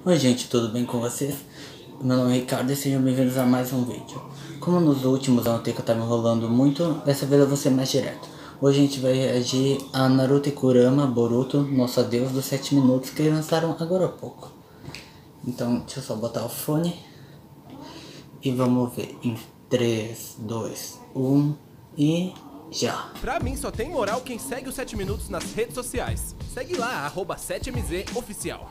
Oi gente, tudo bem com vocês? Meu nome é Ricardo e sejam bem-vindos a mais um vídeo. Como nos últimos eu notei que eu tava enrolando muito, dessa vez eu vou ser mais direto. Hoje a gente vai reagir a Naruto e Kurama Boruto, nosso adeus dos 7 minutos, que lançaram agora há pouco. Então deixa eu só botar o fone e vamos ver em 3, 2, 1 e já. Pra mim só tem moral quem segue os 7 minutos nas redes sociais. Segue lá, @7mzoficial.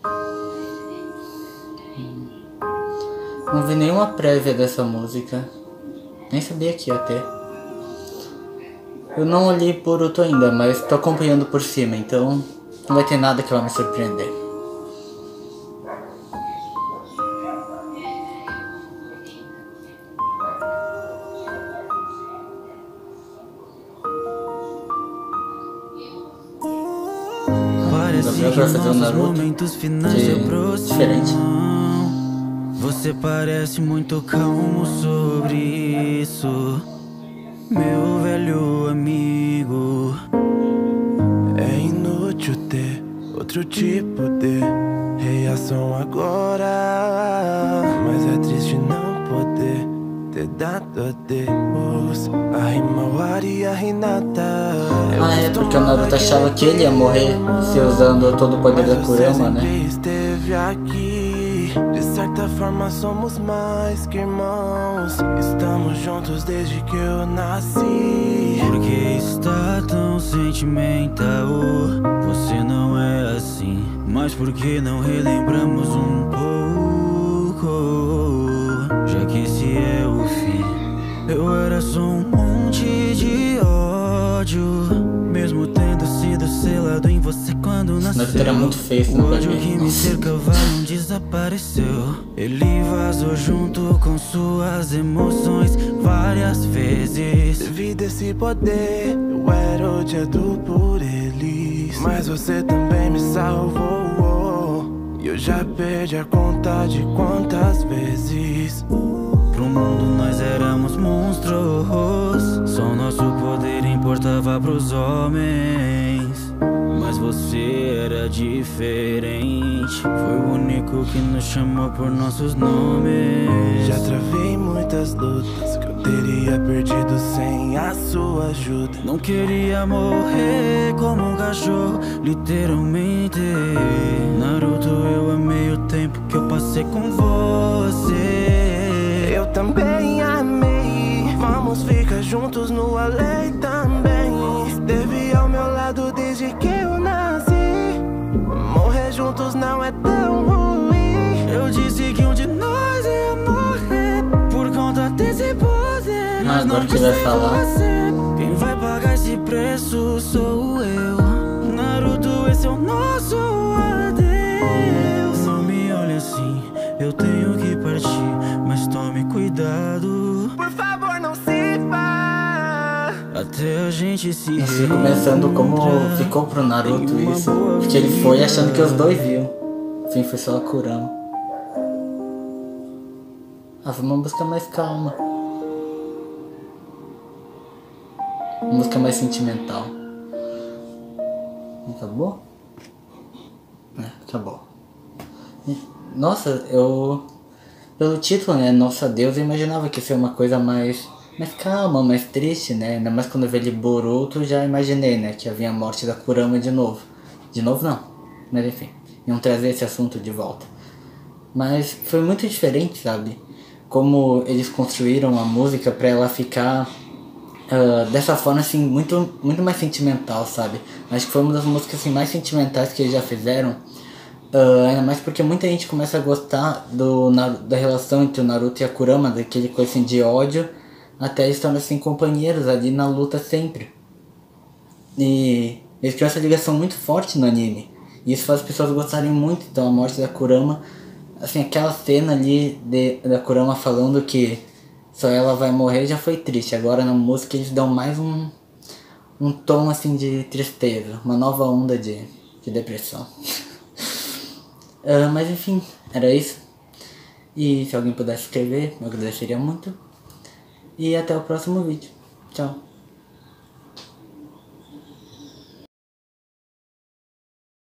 Não vi nenhuma prévia dessa música. Nem sabia que ia ter. Eu não olhei Boruto ainda, mas tô acompanhando por cima, então não vai ter nada que vai me surpreender. Parece que nossos momentos finais se aproximam. Você parece muito calmo sobre isso, meu velho amigo. É inútil ter outro tipo de reação agora, mas é triste não poder ter dado adeus a Himawari e a Hinata. É porque o Naruto achava que ele ia morrer se usando todo o poder da Kurama, né? Esteve aqui, de certa forma somos mais que irmãos. Estamos juntos desde que eu nasci. Por que está tão sentimental? Você não é assim, mas por que não relembramos um pouco? Já que esse é o fim, eu era só um monte de ódio, mesmo tendo sido selado em você quando nasceu. Naruto era muito feio, o ódio que me cercava não desapareceu. Ele vazou junto com suas emoções várias vezes. Devido a esse poder, eu era odiado por eles, mas você também me salvou. E eu já perdi a conta de quantas vezes. Pro mundo nós éramos monstros, só nosso poder importava pros homens. Mas você era diferente, foi o único que nos chamou por nossos nomes. Já travei muitas lutas que eu teria perdido sem a sua ajuda. Não queria morrer como um cachorro, literalmente. Naruto, eu amei o tempo que eu passei com você. Eu também amei, vamos ficar juntos no além também. Esteve ao meu lado desde que eu nasci. Morrer juntos não é tão ruim. Eu disse que um de nós ia morrer por conta desse poder. Mas agora que vai falar. Quem vai pagar esse preço sou eu. Naruto, esse é o nosso adeus. Não me olhe assim, eu tenho que partir, mas tome cuidado. Por favor, não se vá. Até a gente se Assim, começando como ficou pro Naruto isso, porque ele foi achando que os dois viam. Enfim, foi só a Kurama. Ah, foi uma música mais calma. Uma música mais sentimental. Acabou? É, acabou. Nossa, pelo título, né, Nosso Adeus, eu imaginava que ia ser uma coisa mais calma, mais triste, né? Ainda mais quando eu vi ele Boruto, já imaginei, né, que havia a morte da Kurama de novo. De novo não, mas enfim, iam trazer esse assunto de volta. Mas foi muito diferente, sabe? Como eles construíram a música pra ela ficar dessa forma, assim, muito mais sentimental, sabe? Acho que foi uma das músicas assim, mais sentimentais que eles já fizeram. Ainda mais porque muita gente começa a gostar da relação entre o Naruto e a Kurama, daquele coisa assim de ódio, até eles tornam assim companheiros ali na luta sempre. E eles criam essa ligação muito forte no anime. E isso faz as pessoas gostarem muito. Então a morte da Kurama, assim, aquela cena ali da Kurama falando que só ela vai morrer já foi triste. Agora na música eles dão mais um tom assim de tristeza, uma nova onda de depressão. Mas enfim, era isso. E se alguém pudesse escrever, eu agradeceria muito. E até o próximo vídeo. Tchau.